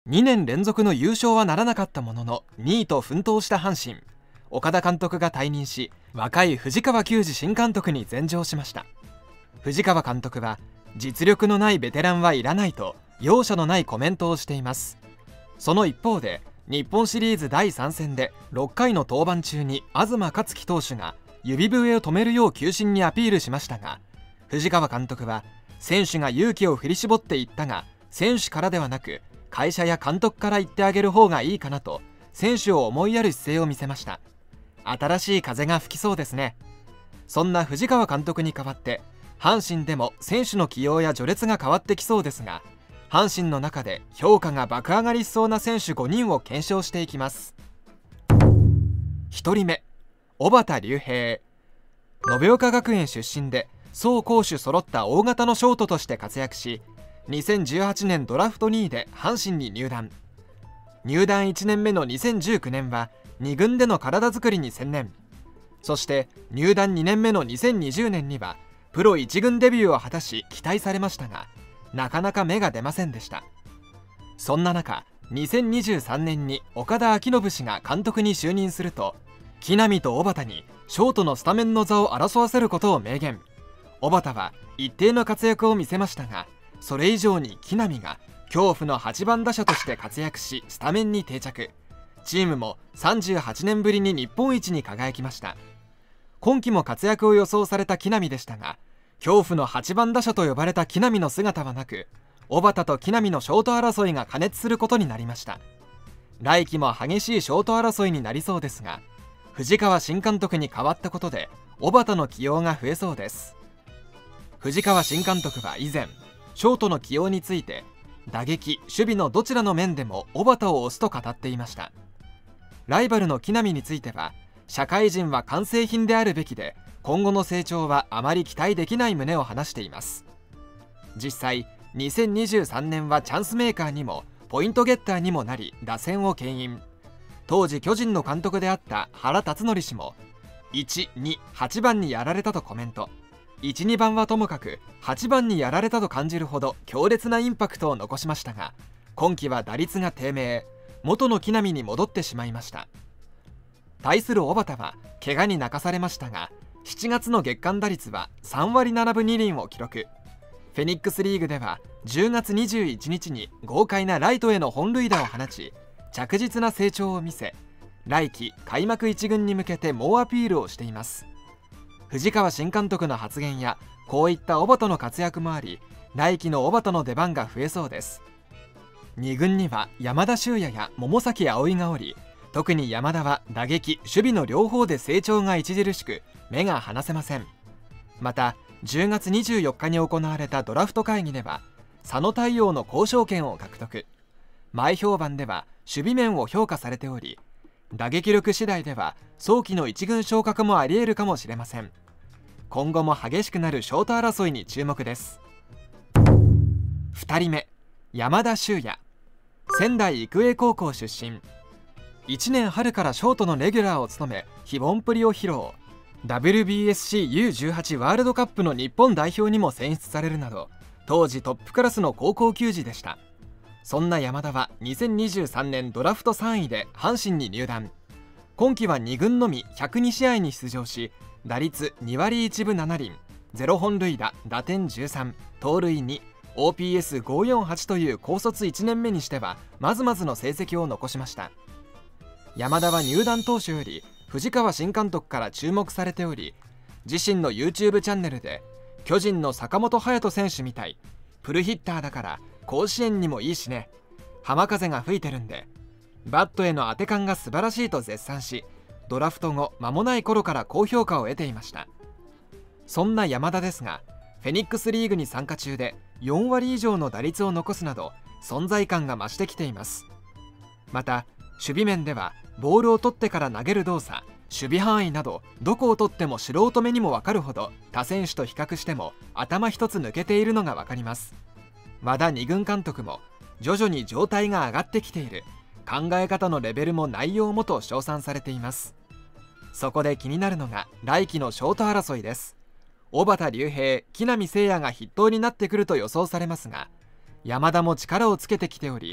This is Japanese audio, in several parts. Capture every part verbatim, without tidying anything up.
にねん連続の優勝はならなかったもののにいと奮闘した阪神。岡田監督が退任し、若い藤川球児新監督に前乗しました。藤川監督は実力のないベテランはいらないと容赦のないコメントをしています。その一方で日本シリーズだいさん戦でろっかいの登板中に東克樹投手が指笛を止めるよう球審にアピールしましたが、藤川監督は選手が勇気を振り絞っていったが、選手からではなく会社や監督から言ってあげる方がいいかなと選手を思いやる姿勢を見せました。新しい風が吹きそうですね。そんな藤川監督に代わって阪神でも選手の起用や序列が変わってきそうですが、阪神の中で評価が爆上がりしそうな選手ごにんを検証していきます。ひとりめ、小幡竜平。延岡学園出身で走攻守揃った大型のショートとして活躍し、にせんじゅうはちねんドラフトにいで阪神に入団。入団いちねんめのにせんじゅうきゅうねんはに軍での体作りに専念。そして入団にねんめのにせんにじゅうねんにはプロいち軍デビューを果たし期待されましたが、なかなか芽が出ませんでした。そんな中、にせんにじゅうさんねんに岡田彰布氏が監督に就任すると、木浪と小幡にショートのスタメンの座を争わせることを明言。小幡は一定の活躍を見せましたが、それ以上に木浪が恐怖のはちばん打者として活躍し、スタメンに定着。チームもさんじゅうはちねんぶりに日本一に輝きました。今季も活躍を予想された木浪でしたが、恐怖のはちばん打者と呼ばれた木浪の姿はなく、小幡と木浪のショート争いが過熱することになりました。来季も激しいショート争いになりそうですが、藤川新監督に変わったことで小幡の起用が増えそうです。藤川新監督は以前、ショートの起用について打撃・守備のどちらの面でも小幡を推すと語っていました。ライバルの木浪については、社会人は完成品であるべきで今後の成長はあまり期待できない旨を話しています。実際にせんにじゅうさんねんはチャンスメーカーにもポイントゲッターにもなり、打線を牽引。当時巨人の監督であった原辰徳氏もいち、に、はちばんにやられたとコメント。いち、にばんはともかくはちばんにやられたと感じるほど強烈なインパクトを残しましたが、今季は打率が低迷、元の木浪に戻ってしまいました。対する小幡は怪我に泣かされましたが、しちがつの月間打率はさんわりななぶにりんを記録。フェニックスリーグではじゅうがつにじゅういちにちに豪快なライトへの本塁打を放ち、着実な成長を見せ、来季開幕いち軍に向けて猛アピールをしています。藤川新監督の発言やこういった小幡の活躍もあり、来季の小幡の出番が増えそうです。に軍には山田修也や桃崎葵がおり、特に山田は打撃・守備の両方で成長が著しく目が離せません。またじゅうがつにじゅうよっかに行われたドラフト会議では佐野太陽の交渉権を獲得。前評判では守備面を評価されており、打撃力次第では早期のいち軍昇格もありえるかもしれません。今後も激しくなるショート争いに注目です。ふたりめ、山田修也。仙台育英高校出身。いちねん春からショートのレギュラーを務め、非凡っぷりを披露。 ダブリュービーエスシーユーじゅうはち ワールドカップの日本代表にも選出されるなど、当時トップクラスの高校球児でした。そんな山田はにせんにじゅうさんねんドラフトさんいで阪神に入団。今季はに軍のみひゃくにしあいに出場し、打率にわりいちぶななりん、ゼロほんるいだ、打点じゅうさん、盗塁に、オーピーエスごーよんはち という高卒いちねんめにしてはまずまずの成績を残しました。山田は入団当初より藤川新監督から注目されており、自身の ユーチューブ チャンネルで巨人の坂本勇人選手みたい、プルヒッターだから甲子園にもいいしね、浜風が吹いてるんでバットへの当て感が素晴らしいと絶賛し、ドラフト後間もない頃から高評価を得ていました。そんな山田ですが、フェニックスリーグに参加中でよんわり以上の打率を残すなど存在感が増してきています。また守備面ではボールを取ってから投げる動作、守備範囲などどこを取っても素人目にも分かるほど他選手と比較しても頭一つ抜けているのが分かります。和田二軍監督も徐々に状態が上がってきている、考え方のレベルも内容もと称賛されています。そこで気になるのが来季のショート争いです。小幡竜平、木浪聖也が筆頭になってくると予想されますが、山田も力をつけてきており、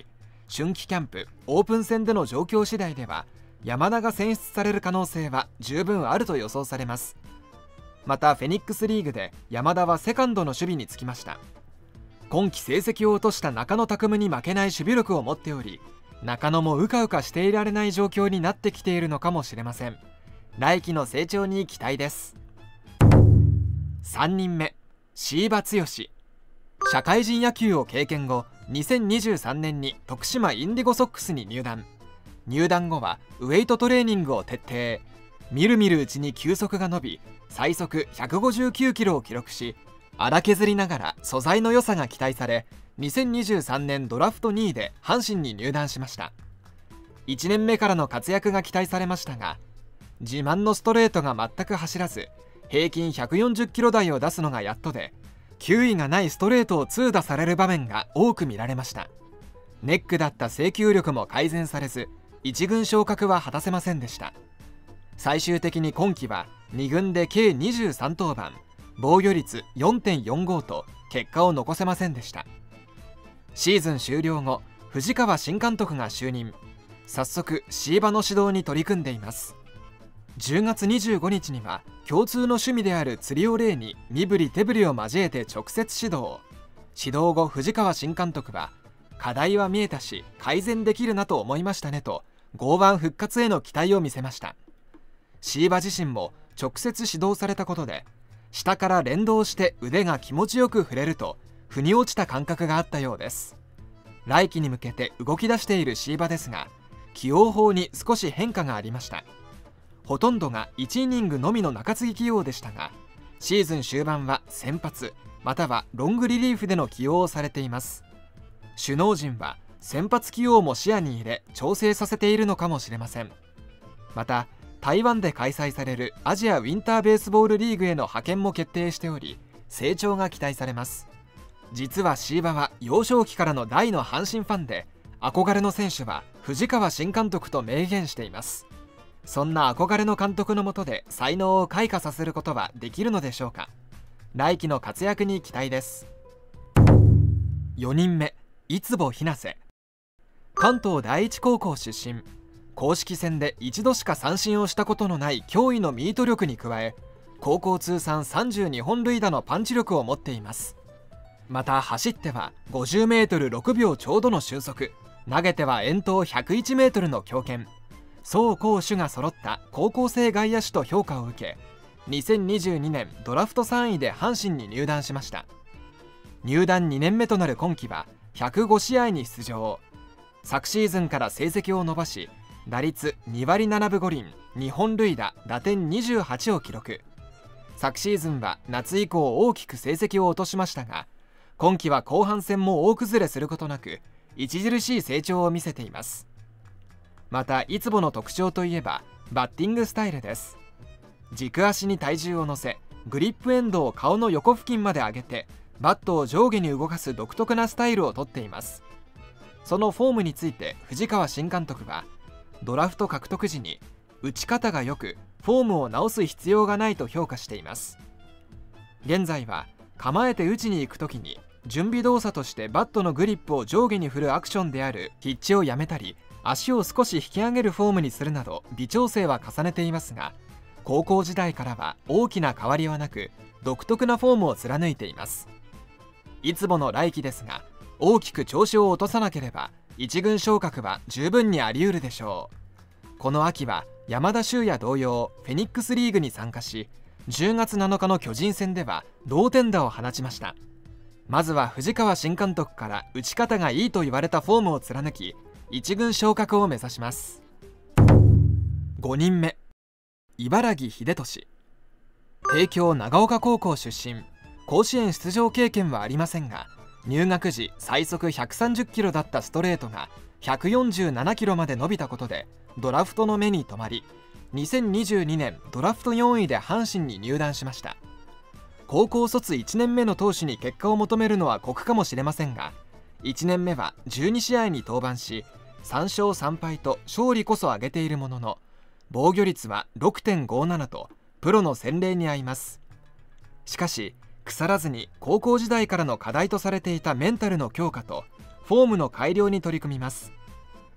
春季キャンプオープン戦での状況次第では山田が選出される可能性は十分あると予想されます。またフェニックスリーグで山田はセカンドの守備につきました。今季成績を落とした中野拓夢に負けない守備力を持っており、中野もうかうかしていられない状況になってきているのかもしれません。来季の成長に期待です。さんにんめ、椎葉剛。社会人野球を経験後、にせんにじゅうさんねんに徳島インディゴソックスに入団。入団後はウェイトトレーニングを徹底。みるみるうちに球速が伸び、最速ひゃくごじゅうきゅうキロを記録し、荒削りながら素材の良さが期待され、にせんにじゅうさんねんドラフトにいで阪神に入団しました。いちねんめからの活躍が期待されましたが、自慢のストレートが全く走らず、平均ひゃくよんじゅっキロ台を出すのがやっとで、球威がないストレートを痛打される場面が多く見られました。ネックだった制球力も改善されず、一軍昇格は果たせませんでした。最終的に今季はに軍で計にじゅうさん登板、防御率 よんてんよんご と結果を残せませんでした。シーズン終了後、藤川新監督が就任。早速椎葉の指導に取り組んでいます。じゅうがつにじゅうごにちには共通の趣味である釣りを例に身振り手振りを交えて直接指導。指導後、藤川新監督は課題は見えたし改善できるなと思いましたねと剛腕復活への期待を見せました。椎葉自身も直接指導されたことで、下から連動して腕が気持ちよく振れると腑に落ちた感覚があったようです。来季に向けて動き出している椎葉ですが、起用法に少し変化がありました。ほとんどがいちイニングのみの中継ぎ起用でしたが、シーズン終盤は先発またはロングリリーフでの起用をされています。首脳陣は先発起用も視野に入れ調整させているのかもしれません。また台湾で開催されるアジアウィンターベースボールリーグへの派遣も決定しており、成長が期待されます。実は椎葉は幼少期からの大の阪神ファンで、憧れの選手は藤川新監督と明言しています。そんな憧れの監督の下で才能を開花させることはできるのでしょうか。来季の活躍に期待です。よにんめ、井坪雛瀬。関東第一高校出身。公式戦で一度しか三振をしたことのない驚異のミート力に加え、高校通算さんじゅうにほん塁打のパンチ力を持っています。また走っては ごじゅうメートルろくびょうちょうどの俊足、投げては遠投ひゃくいちメートルの強肩、走攻守が揃った高校生外野手と評価を受け、にせんにじゅうにねんドラフトさんいで阪神に入団しました。入団にねんめとなる今季はひゃくごしあいに出場。昨シーズンから成績を伸ばし、打率にわりななぶごりん、にほん塁打、打点にじゅうはちを記録。昨シーズンは夏以降大きく成績を落としましたが、今季は後半戦も大崩れすることなく著しい成長を見せています。また井坪の特徴といえばバッティングスタイルです。軸足に体重を乗せ、グリップエンドを顔の横付近まで上げてバットを上下に動かす独特なスタイルをとっています。そのフォームについて藤川新監督は、ドラフト獲得時に打ち方が良くフォームを直す必要がないと評価しています。現在は構えて打ちに行く時に準備動作としてバットのグリップを上下に振るアクションであるヒッチをやめたり、足を少し引き上げるフォームにするなど微調整は重ねていますが、高校時代からは大きな変わりはなく独特なフォームを貫いています。井坪の来季ですが、大きく調子を落とさなければ一軍昇格は十分にあり得るでしょう。この秋は山田修也同様フェニックスリーグに参加し、じゅうがつなのかの巨人戦では同点打を放ちました。まずは藤川新監督から打ち方がいいと言われたフォームを貫き、一軍昇格を目指します。ごにんめ、茨城秀俊。帝京長岡高校出身。甲子園出場経験はありませんが、入学時最速ひゃくさんじゅっキロだったストレートがひゃくよんじゅうななキロまで伸びたことでドラフトの目に留まり、にせんにじゅうにねんドラフトよんいで阪神に入団しました。高校卒いちねんめの投手に結果を求めるのは酷かもしれませんが、いちねんめはじゅうにしあいに登板しさんしょうさんぱいと勝利こそ挙げているものの、防御率は ろくてんごなな とプロの洗礼に合います。しかし腐らずに高校時代からの課題とされていたメンタルの強化とフォームの改良に取り組みます。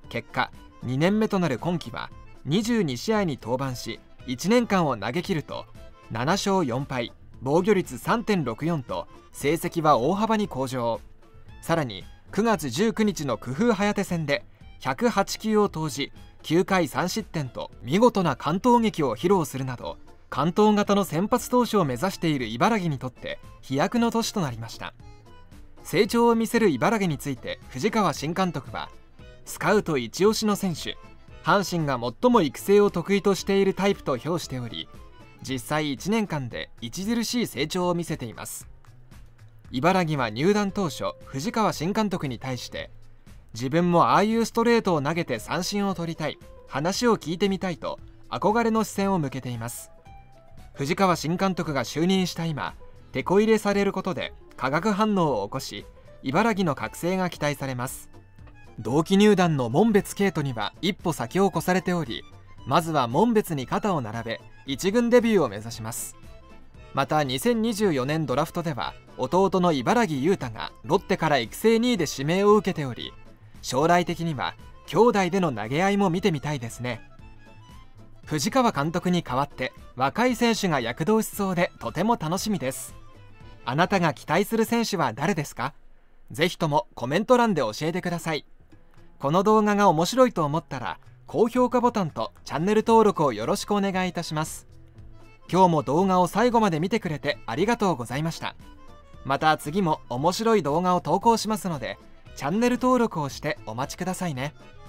結果にねんめとなる今季はにじゅうにしあいに登板しいちねんかんを投げ切るとななしょうよんぱい、防御率 さんてんろくよん と成績は大幅に向上。さらにくがつじゅうくにちの工夫颯戦でひゃくはちきゅうを投じきゅうかいさんしってんと見事な完投劇を披露するなど、完投型の先発投手を目指している茨城にとって飛躍の年となりました。成長を見せる茨城について藤川新監督は、スカウト一押しの選手、阪神が最も育成を得意としているタイプと評しており、実際いちねんかんで著しい成長を見せています。茨城は入団当初藤川新監督に対して、自分もああいうストレートを投げて三振を取りたい、話を聞いてみたいと憧れの視線を向けています。藤川新監督が就任した今、テこ入れされることで化学反応を起こし、茨城の覚醒が期待されます。同期入団の門別慶斗には一歩先を越されており、まずは門別に肩を並べ一軍デビューを目指します。またにせんにじゅうよねんドラフトでは弟の茨城裕太がロッテから育成にいで指名を受けており、将来的には兄弟での投げ合いも見てみたいですね。藤川監督に代わって若い選手が躍動しそうでとても楽しみです。あなたが期待する選手は誰ですか？ぜひともコメント欄で教えてください。この動画が面白いと思ったら高評価ボタンとチャンネル登録をよろしくお願いいたします。今日も動画を最後まで見てくれてありがとうございました。また次も面白い動画を投稿しますので、チャンネル登録をしてお待ちくださいね。